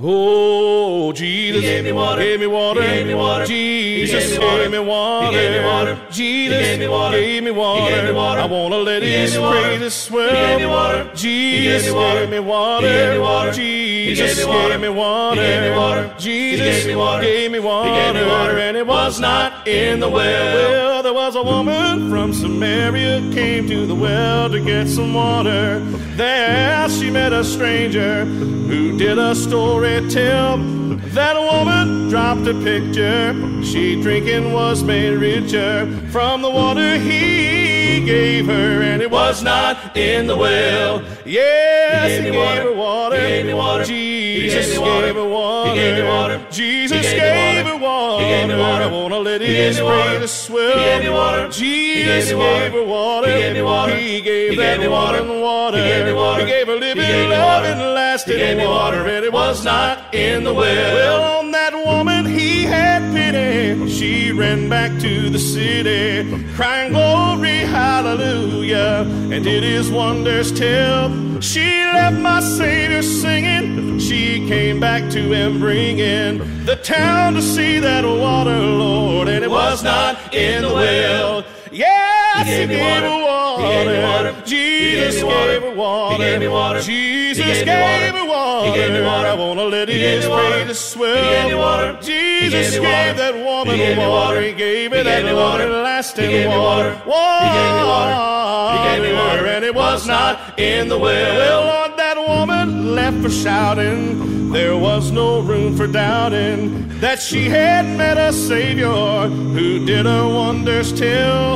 Oh, Jesus, gave me water. gave me water. He gave me water. Jesus, He gave me gave me water. He gave me water. water. Jesus, He gave me water. gave me water. He gave me water. I want to let He gave His me water. praises swell. He gave me water. Jesus, He gave me water. gave me water. He gave me water. Jesus, He gave me water. gave me water. He gave me water. Jesus, He gave me water. gave me water. He gave me water. And it was not in the well. Well, there was a woman from Samaria came to the well to get some water. There she met a stranger who did a story tell. That woman dropped a picture. She drinking was made richer from the water he gave her, and it was not in the well. Yes, he gave her water. He gave me water. Jesus He gave me water. gave her water. He gave me water. Jesus He gave her water. He gave me water. I wanna let He gave His me water. praises swell. He gave me water. Jesus He gave me water. gave her water. He gave me water. He gave He that gave me water. woman water. He gave me water. He gave her He living, gave me loving, water. lasting He gave me water, water. and it was not in the well. Well, on that woman He had pity. She ran back to the city, crying glory, hallelujah, and did His wonders tell. She left my Savior singing. She came back to Him bringing the town to see that water, Lord, and it was not in the well. Yes, He gave her water. He gave me water. Jesus He gave me water. gave her water. He gave me water. Jesus He gave gave me her water. water. He gave me water. I wanna let He gave His me water. praises swell. He gave me water. Jesus He gave me water. gave that woman He gave me water. water. He gave her He that gave me water. everlasting He gave me water. water. He gave me water. He gave me water. And it was not in the well. Well, Lord, that woman left for shouting. There was no room for doubting that she had met a Savior who did her wonders till.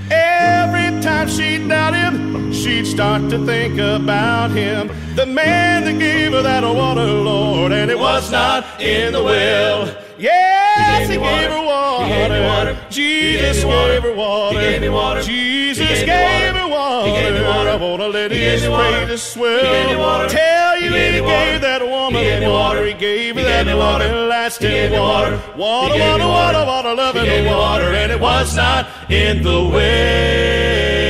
Every time she'd doubt Him, she'd start to think about Him, the man that gave her that water, Lord, and it was not in the well. Yes, He gave her water. He gave me water. Jesus He gave me water. gave her water. He gave me water. Jesus He gave me gave water. her water. He gave me water. I wanna let He gave His me water. praises swell. He gave me water. Tell you He gave He me water. gave that woman He gave me water. water. He gave her He that gave me water. loving, lasting He gave me water. water. Water, He gave me water, water. water, water, He loving gave me water, water. and it was not in the well.